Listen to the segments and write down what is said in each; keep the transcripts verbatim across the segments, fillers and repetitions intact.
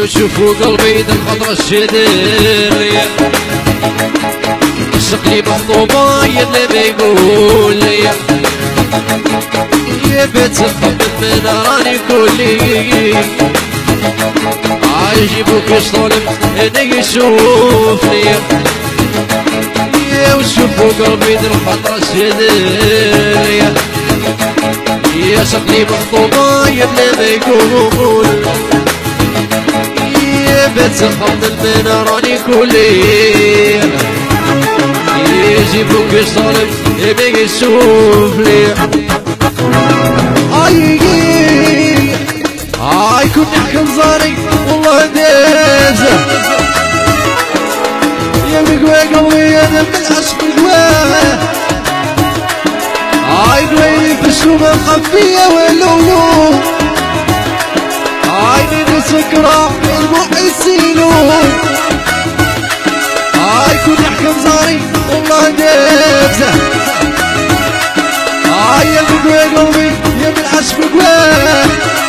يشوفوا قلبي ذا الخطرة الشدير شقلي مخطوبة يدلي بيقول لي يا بيت الخط من راني كلي عايجيبوك يشطلب هنا يشوفني يا وشوفوا قلبي ذا الخطرة الشدير يا شقلي مخطوبة يدلي بيقول يا بيت الخط من راني كلي يجيبوك يشطلب يبي يشوف لي اي اي كنت نحكي نزاري والله ديزه يا مقوى قلبي انا من العشق قواه اي قوي في الشومة مخفية واللولو اي نيني سكرة الموح يسيلو اي كنت نحكي نزاري والله ديزه اي يا مقوى قلبي يا من العشق قواه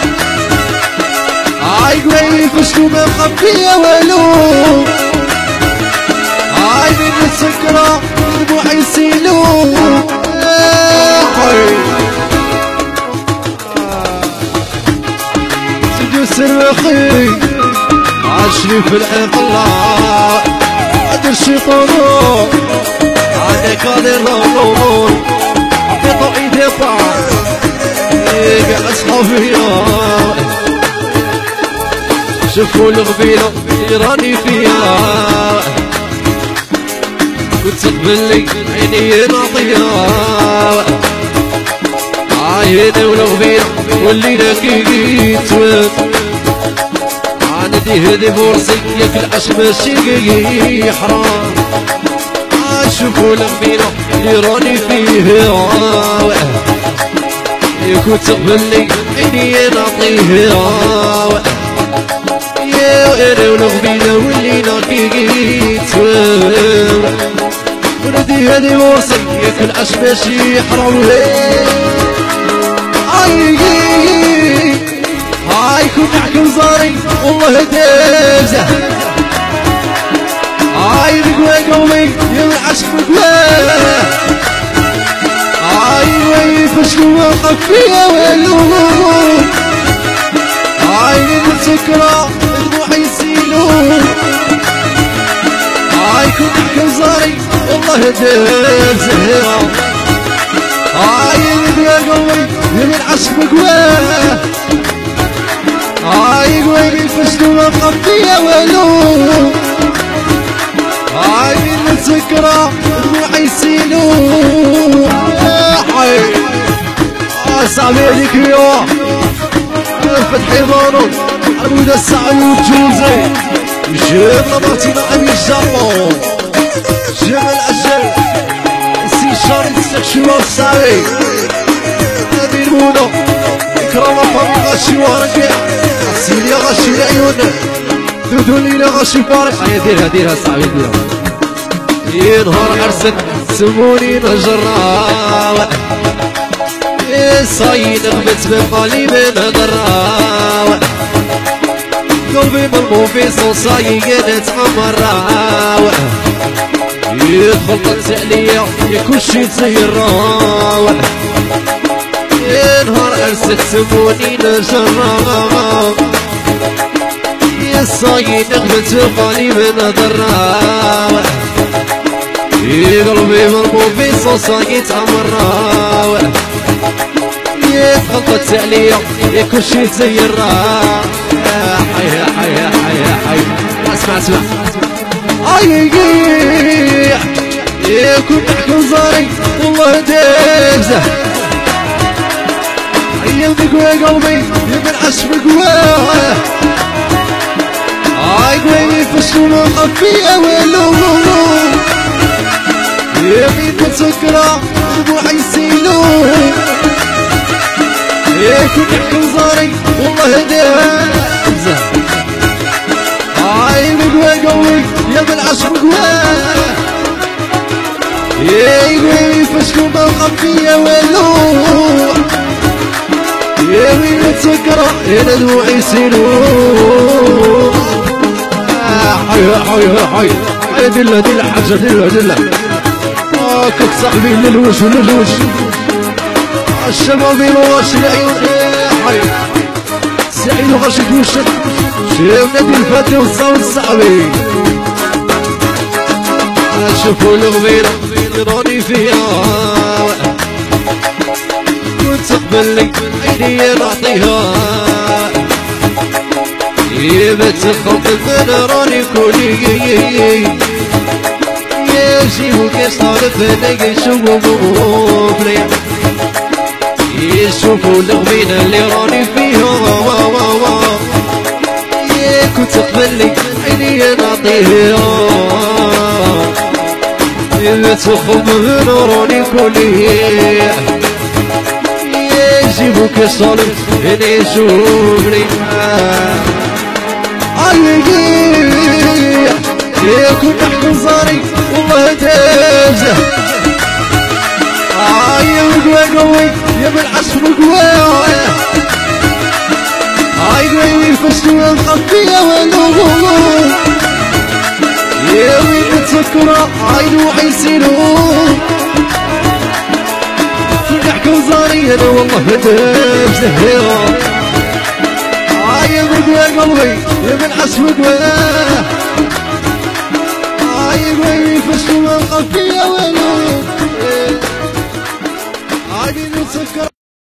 اي قوي في الشومة مخفية واللولو اي نيني سكرة الموح يسيلو سر اخي عاشني في العقلاء ادر شيطانو عليك قادر الامور عطيتو ايدي بعض يقع اصحابي شوفوا الغبيلة راني فيها كنت تقبلي عيني نعطيها عايني والغبيلة واللي لقيت عندي هدي فرصي ياك العشق ماشي حرام شوفوا الغبيلة اللي راني فيها يا كنت تقبلي عيني نعطيها يا انا والغبيلة واللي لقيت ولدي هدي فرصي ياك العشق ماشي حرام اي هاي كنت نحكي نزاري والله ديزه هاي بقوى قلبي يا من العشق بقواه هاي وي فشلوة مخفية واللولو هاي من سكرة دموع يسيلو هاي كنت نحكي نزاري والله ديزه هاي بقوى قلبي يا من العشق بقواه هاي قوي الفشلوة مخفية واللولو هاي من سكرة دموع يسيلو حي سامي عليك يا فتحي ضانو عبود السعي والجوزي جيب نباتي نعم الجمو جيب الأجل سي شاري السكشوة السعي هذه المونة إكرام فريق الشوارك سيدي غشي العيون دودو لينا غشي فارق هيا ديرها ديرها صعبي ديرها ينهار عرسك سموني نجراوة صايد غبت بقالي من دراوة قلبي ملمو في صوصاي قدت عمراوة يدخل عليا يكون شي تزيراوة ينهار عرسك سموني نجراوة صايد غبت بقالي من دراوة قلبي ملمو في صوصاي تعمراوة يتخلطت عليا يكون شي تزيراوة حي حي حي حي اسمع اسمع اي يا كنت نحكي نزاري والله ديزه يا بقوى قلبي يا من عشق بقواه اي قوي في الشومة مخفية واللولو يا مين مسكرة دموع يسيلو يا كنت نحكي نزاري والله ديزه هاي بقوى قوي يا من عشق بقواه يا قوي في الشومة مخفية واللولو يا مين مسكرة يا دموع يسيلو حي حي حي حي دلة دلة حاجة دلة دلة هاكك صاحبي للوش وللوش الشباب يلوش العيون حي سعيد وغش يتوشك شيف نادي الفتى والصوت صاحبي شوفوا الغبيرة راني فيها كنت تقبل عيني نعطيها يبت تخطف من راني كوني يجيبو كيصارف لي يشوفوا فيا يشوفوا الغبينة اللي راني فيها كنت تقبل عيني نعطيها تخم من راني كوني يجيبوك يصالح اللي يشوفني عيقي يكون نحكم صاري والله تبزه عيا مقوى قوي يا بالعصر مقوى عيقي فشتوا الخفية ونغوغو يا وين تسكروا عينو عيسينو نحكي وزاري انا والله تبزهيرو عايا مقوى قلبي يا من عصر مقوى عايا وين فشتوا الخفية ونغوغو عينو تسكروا